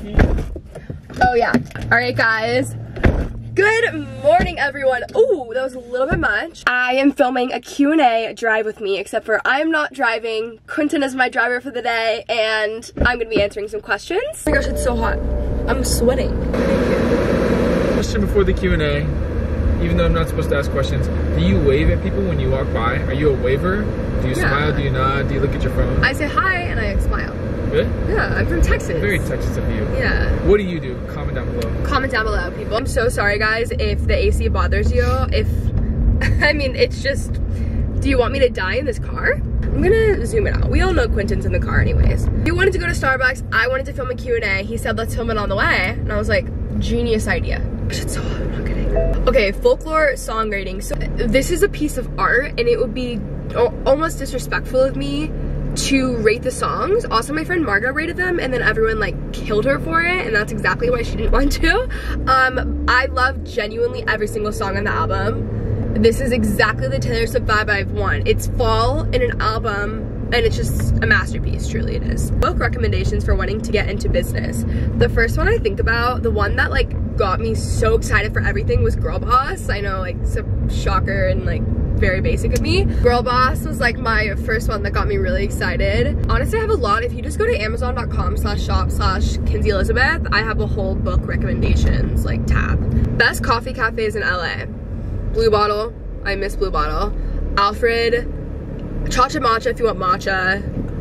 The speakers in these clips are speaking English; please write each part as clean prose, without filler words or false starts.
Oh yeah. Alright guys. Good morning everyone. Oh, that was a little bit much. I am filming a Q&A drive with me, except for I'm not driving. Quentin is my driver for the day, and I'm gonna be answering some questions. Oh my gosh, it's so hot. I'm sweating. Question before the Q&A. Even though I'm not supposed to ask questions, do you wave at people when you walk by? Are you a waver? Do you smile? Do you nod? Do you look at your phone? I say hi and I smile. Really? Yeah, I'm from Texas. Very Texas of you. Yeah. What do you do? Comment down below. Comment down below, people. I'm so sorry, guys, if the AC bothers you. I mean, it's just, do you want me to die in this car? I'm gonna zoom it out. We all know Quentin's in the car anyways. He wanted to go to Starbucks. I wanted to film a Q&A. He said, let's film it on the way. And I was like, genius idea. It's so hot, I'm not kidding. Okay, folklore song rating. So this is a piece of art, and it would be almost disrespectful of me to rate the songs. Also, my friend Margot rated them, and then everyone like killed her for it, and that's exactly why she didn't want to. I love genuinely every single song on the album. This is exactly the Taylor Swift vibe I've won. It's fall in an album, and it's just a masterpiece, truly it is. Book recommendations for wanting to get into business. The first one I think about, the one that like got me so excited for everything, was Girl Boss. I know, like, it's a shocker and like very basic of me. Girl Boss was like my first one that got me really excited. Honestly, I have a lot. If you just go to amazon.com/shop/Kenzie Elizabeth, I have a whole book recommendations like tab. Best coffee cafes in LA. Blue Bottle, I miss Blue Bottle. Alfred, Chacha Matcha if you want matcha.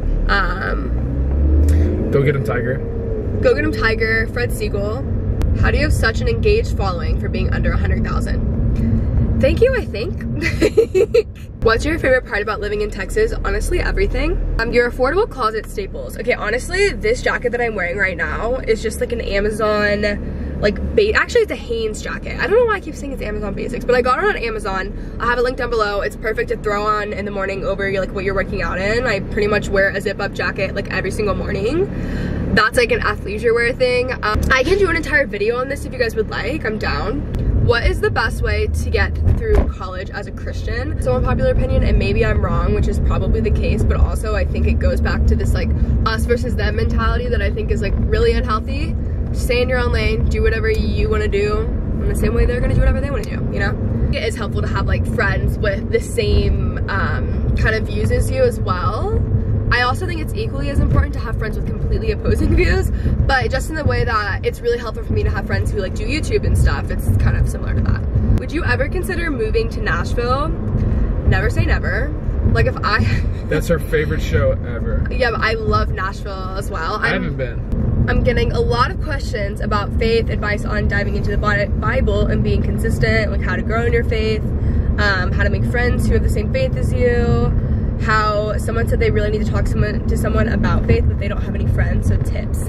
Go Get 'em Tiger. Go Get 'em Tiger, Fred Siegel. How do you have such an engaged following for being under 100,000? Thank you, I think. What's your favorite part about living in Texas? Honestly, everything. Your affordable closet staples. Okay, honestly, this jacket that I'm wearing right now is just like an Amazon, like, actually it's a Hanes jacket. I don't know why I keep saying it's Amazon Basics, but I got it on Amazon. I have a link down below. It's perfect to throw on in the morning over like what you're working out in. I pretty much wear a zip up jacket like every single morning. That's like an athleisure wear thing. I can do an entire video on this if you guys would like. I'm down. What is the best way to get through college as a Christian? So, unpopular opinion, and maybe I'm wrong, which is probably the case, but also I think it goes back to this like us versus them mentality that I think is like really unhealthy. Stay in your own lane, do whatever you want to do, in the same way they're gonna do whatever they want to do, you know? It is helpful to have like friends with the same kind of views as you as well. I also think it's equally as important to have friends with completely opposing views, but just in the way that it's really helpful for me to have friends who like do YouTube and stuff. It's kind of similar to that. Would you ever consider moving to Nashville? Never say never. Like if I... That's her favorite show ever. Yeah, but I love Nashville as well. I haven't been. I'm getting a lot of questions about faith, advice on diving into the Bible and being consistent, like how to grow in your faith, how to make friends who have the same faith as you, how someone said they really need to talk to someone about faith but they don't have any friends, so tips.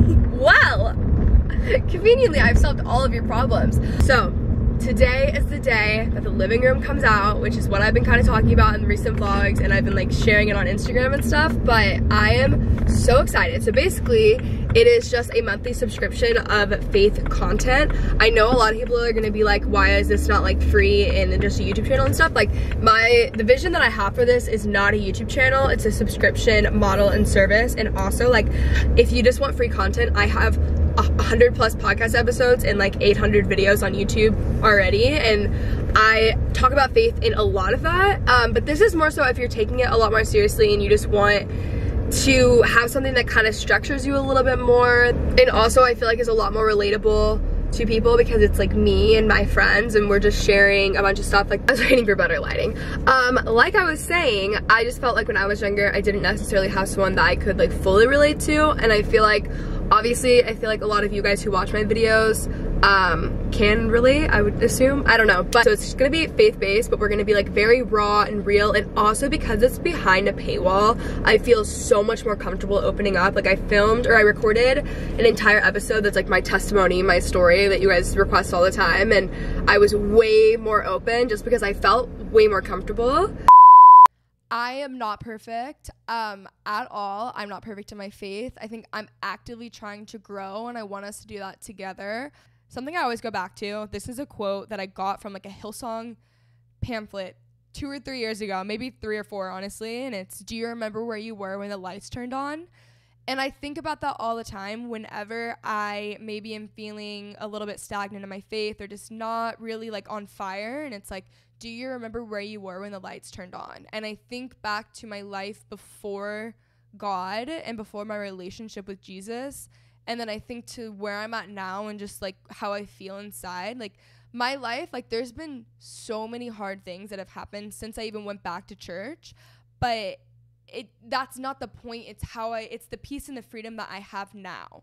Well, conveniently I've solved all of your problems. So today is the day that the living room comes out, which is what I've been kind of talking about in the recent vlogs, and I've been like sharing it on Instagram and stuff, but I am so excited. So basically, it is just a monthly subscription of faith content. I know a lot of people are gonna be like, why is this not like free and just a YouTube channel and stuff? Like the vision that I have for this is not a YouTube channel, it's a subscription model and service. And also like, if you just want free content, I have 100 plus podcast episodes and like 800 videos on YouTube already, and I talk about faith in a lot of that, but this is more so if you're taking it a lot more seriously and you just want to have something that kind of structures you a little bit more, and also I feel like is a lot more relatable to people because it's like me and my friends and we're just sharing a bunch of stuff. Like, I was waiting for better lighting. Like I was saying, I just felt like when I was younger I didn't necessarily have someone that I could like fully relate to, and I feel like obviously I feel like a lot of you guys who watch my videos can relate, I would assume. I don't know, but so it's gonna be faith-based, but we're gonna be like very raw and real, and also because it's behind a paywall, I feel so much more comfortable opening up. Like I recorded an entire episode that's like my testimony, my story that you guys request all the time, and I was way more open just because I felt way more comfortable. I am not perfect at all. I'm not perfect in my faith. I think I'm actively trying to grow, and I want us to do that together. Something I always go back to, this is a quote that I got from like a Hillsong pamphlet 2 or 3 years ago, maybe 3 or 4 honestly, and it's, do you remember where you were when the lights turned on? And I think about that all the time whenever I maybe am feeling a little bit stagnant in my faith or just not really like on fire. And it's like, do you remember where you were when the lights turned on? And I think back to my life before God and before my relationship with Jesus. And then I think to where I'm at now and just like how I feel inside. Like my life, like there's been so many hard things that have happened since I even went back to church. But that's not the point. It's the peace and the freedom that I have now.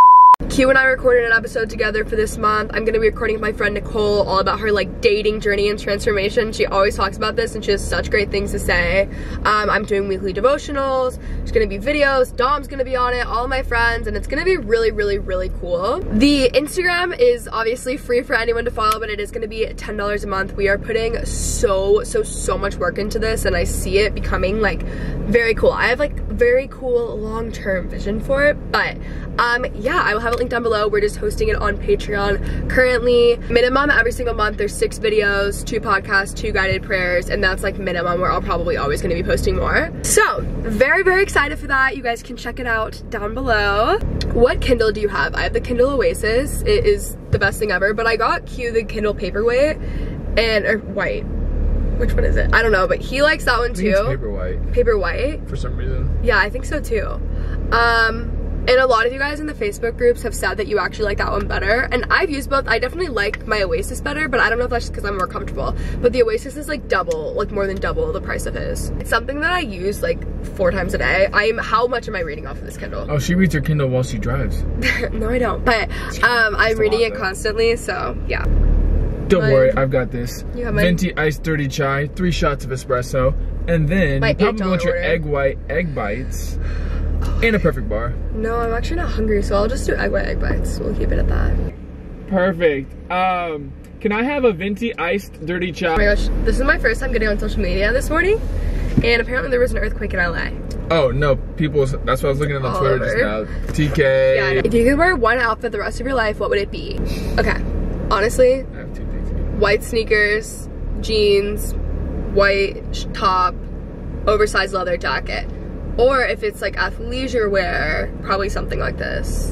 Q and I recorded an episode together for this month. I'm gonna be recording with my friend Nicole all about her like dating journey and transformation. She always talks about this and she has such great things to say. I'm doing weekly devotionals. There's gonna be videos. Dom's gonna be on it, all of my friends, and it's gonna be really, really, really cool. The Instagram is obviously free for anyone to follow, but it is gonna be $10 a month. We are putting so much work into this, and I see it becoming like very cool. I have like very cool long-term vision for it, but yeah, I will have it linked down below. We're just hosting it on Patreon currently. Minimum every single month there's 6 videos, 2 podcasts, 2 guided prayers, and that's like minimum. We're all probably always going to be posting more. So very, very excited for that. You guys can check it out down below. What Kindle do you have? I have the Kindle Oasis. It is the best thing ever, but I got Q the Kindle Paperweight or white. Which one is it? I don't know, but he likes that one too. I think it's Paperwhite. Paperwhite? For some reason. Yeah, I think so too. And a lot of you guys in the Facebook groups have said that you actually like that one better. And I've used both. I definitely like my Oasis better, but I don't know if that's just because I'm more comfortable. But the Oasis is like double, like more than double the price of his. It's something that I use like 4 times a day. How much am I reading off of this Kindle? Oh, she reads her Kindle while she drives. No, I don't. But I'm reading it constantly, so yeah. Don't worry, I've got this. You have mine? Venti iced dirty chai, 3 shots of espresso, and then you probably want your egg bites, and a perfect bar. No, I'm actually not hungry, so I'll just do egg white egg bites. We'll keep it at that. Perfect. Can I have a Venti iced dirty chai? Oh my gosh, this is my first time getting on social media this morning, and apparently there was an earthquake in LA. Oh no, that's what I was looking at on Twitter just now. TK. Yeah, if you could wear one outfit the rest of your life, what would it be? Okay, honestly, I have 2 things. white sneakers, jeans, white top, oversized leather jacket. Or if it's like athleisure wear, probably something like this.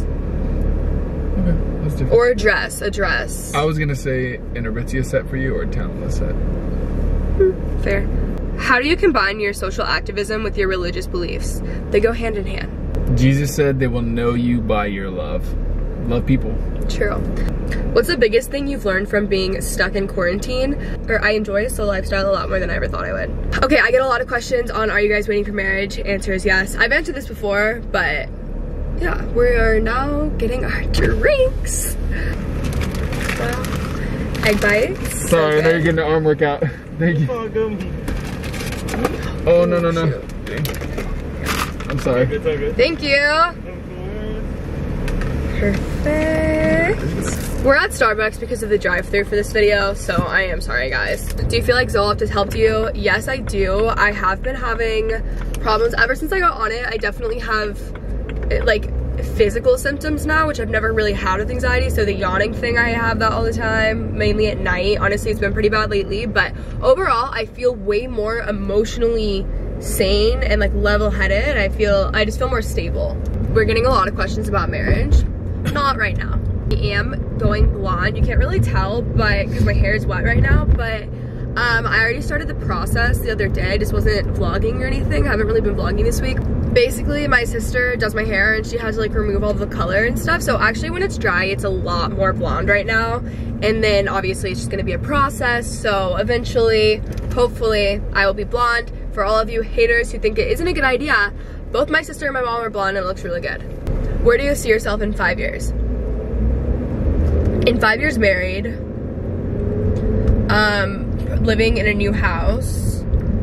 Okay, that's different. Or a dress. I was gonna say an Aritzia set for you or a Talentless set. Fair. How do you combine your social activism with your religious beliefs? They go hand in hand. Jesus said they will know you by your love. Love people. True. What's the biggest thing you've learned from being stuck in quarantine? Or I enjoy a solo lifestyle a lot more than I ever thought I would. Okay, I get a lot of questions on are you guys waiting for marriage? Answer is yes. I've answered this before, but yeah, we are now getting our drinks. Wow. Egg bites. Sorry, I know you're getting an arm workout. Thank you. Oh, no. I'm sorry. Thank you. Perfect. We're at Starbucks because of the drive-thru for this video, so I am sorry, guys. Do you feel like Zoloft has helped you? Yes, I do. I have been having problems ever since I got on it. I definitely have like physical symptoms now, which I've never really had with anxiety. So the yawning thing, I have that all the time, mainly at night. Honestly, it's been pretty bad lately, but overall, I feel way more emotionally sane and like level-headed. I just feel more stable. We're getting a lot of questions about marriage. Not right now. I am going blonde. You can't really tell, but because my hair is wet right now, but I already started the process the other day. I just wasn't vlogging or anything. I haven't really been vlogging this week. Basically, my sister does my hair and she has to like remove all the color and stuff. So actually when it's dry, it's a lot more blonde right now. And then obviously it's just gonna be a process. So eventually, hopefully, I will be blonde. For all of you haters who think it isn't a good idea, both my sister and my mom are blonde and it looks really good. Where do you see yourself in 5 years? In 5 years married, living in a new house,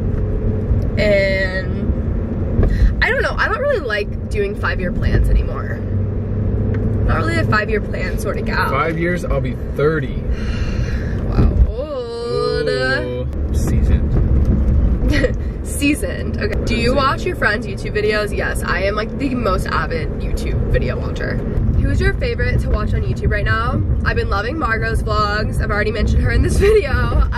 and I don't know, I don't really like doing 5-year plans anymore. Not really a 5-year plan sort of gal. 5 years, I'll be 30. Wow, old. Ooh, seasoned. Seasoned. Okay. Do you watch your friends' YouTube videos? Yes, I am like the most avid YouTube video watcher. Who's your favorite to watch on YouTube right now? I've been loving Margot's vlogs. I've already mentioned her in this video.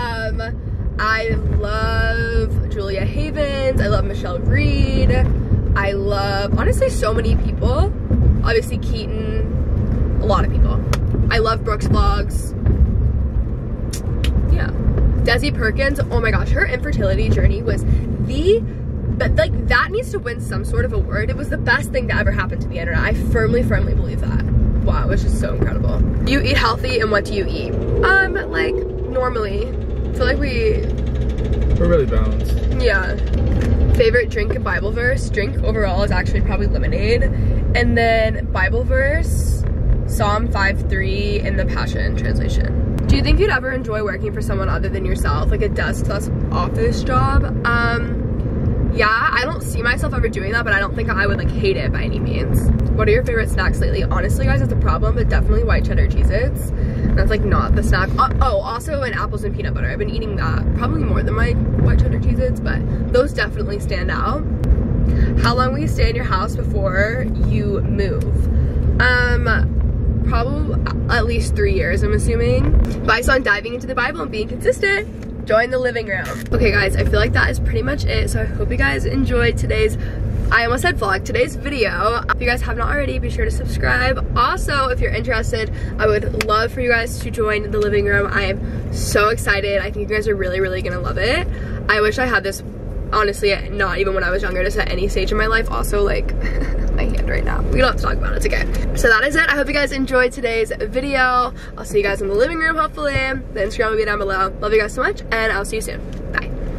I love Julia Havens. I love Michelle Reed. I love, honestly, so many people. Obviously Keaton, a lot of people. I love Brooke's vlogs. Yeah. Desi Perkins, oh my gosh, her infertility journey was like, that needs to win some sort of award. It was the best thing to ever happen to the internet. I firmly believe that. Wow, it was just so incredible. You eat healthy, and what do you eat? Like, normally. I feel like we're really balanced. Yeah. Favorite drink and Bible verse? Drink overall is actually probably lemonade. And then Bible verse, Psalm 5:3 in the Passion Translation. Do you think you'd ever enjoy working for someone other than yourself, like a desk office job? Yeah, I don't see myself ever doing that, but I don't think I would like hate it by any means. What are your favorite snacks lately? Honestly, guys, it's a problem, but definitely white cheddar Cheez-Its. That's like not the snack. Oh, also an apples and peanut butter. I've been eating that probably more than my white cheddar Cheez-Its, but those definitely stand out. How long will you stay in your house before you move? Probably at least 3 years, I'm assuming. Advice on diving into the Bible and being consistent. Join the living room. Okay guys, I feel like that is pretty much it. So I hope you guys enjoyed today's, I almost said vlog, today's video. If you guys have not already, be sure to subscribe. Also, if you're interested, I would love for you guys to join the living room. I am so excited. I think you guys are really gonna love it. I wish I had this, honestly, not even when I was younger, just at any stage in my life. Also, like, my hand right now. We don't have to talk about it, it's okay. So that is it. I hope you guys enjoyed today's video. I'll see you guys in the living room, hopefully. The Instagram will be down below. Love you guys so much, and I'll see you soon.